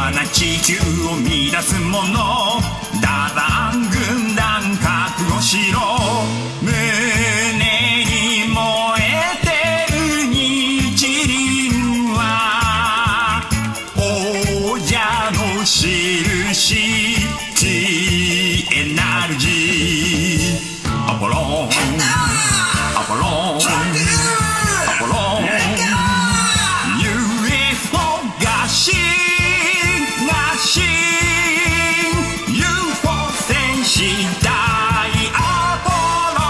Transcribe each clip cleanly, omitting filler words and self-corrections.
な地球を乱す者、ダダン軍団覚悟しろ。胸に燃えてる日輪は王者の印、エナルジー。アポロンアポロンアポロン、 UFO がシンがシン、 UFO 戦士大アポ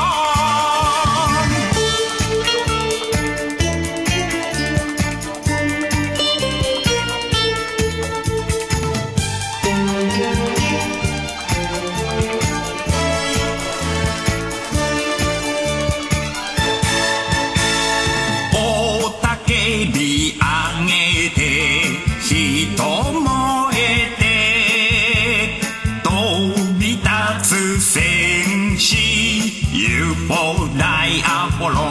大アポロン、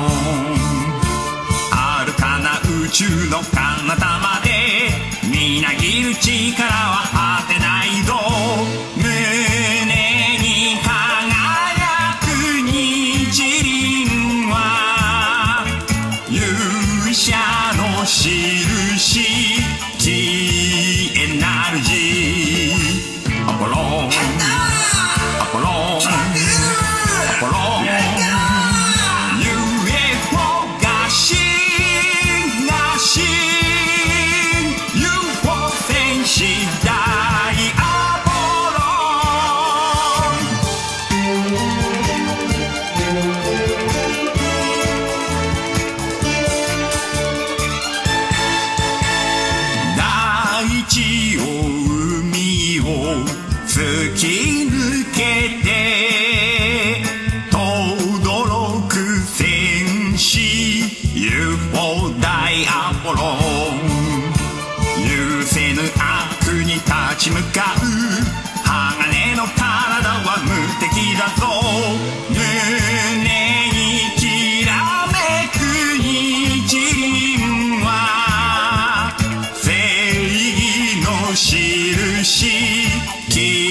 遥かな宇宙の彼方までみなぎる力は果てないぞ。胸に輝く日輪は勇者の印、エナルジー。アポロンアポロンアポロン、突き抜けて轟く戦士 UFO 大アポロン、許せぬ悪に立ち向かう鋼の体は無敵だぞ。胸にきらめく日輪は正義の印、